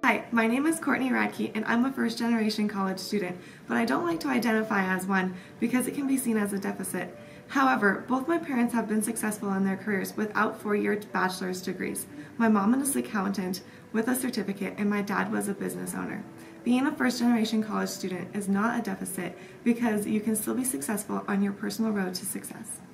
Hi, my name is Courtney Radtke and I'm a first-generation college student, but I don't like to identify as one because it can be seen as a deficit. However, both my parents have been successful in their careers without four-year bachelor's degrees. My mom is an accountant with a certificate and my dad was a business owner. Being a first-generation college student is not a deficit because you can still be successful on your personal road to success.